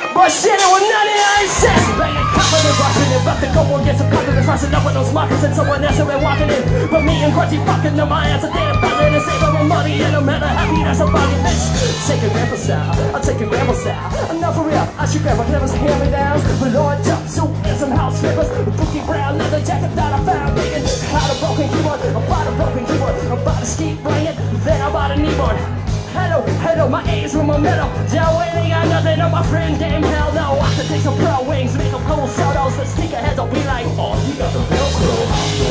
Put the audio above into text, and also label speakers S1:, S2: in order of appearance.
S1: But shit, it was 99 cents. Banging, copping and rushing and about to go and get some coppers and rushing up with those markers and someone else who been walking in. But me and Grunty fucking them, my ass a damn buzzing and saving my money and no matter happy that's a body bitch. Taking grandpa style, I'm taking grandpa style. Enough for real, I should grab my clever's hand-me-downs. Lord jumpsuit and some house slippers. Bookie brown leather jacket that I found digging. Out a broken keyboard, I bought a broken keyboard. I'm about to keep bringing, then I bought a kneeboard. Hello, hello, my A's with my middle. Joe ain't got nothing on my friend, damn hell no. I could take some pro wings, make them cool solos. The sneakerheads will be like, oh, you got the Velcro.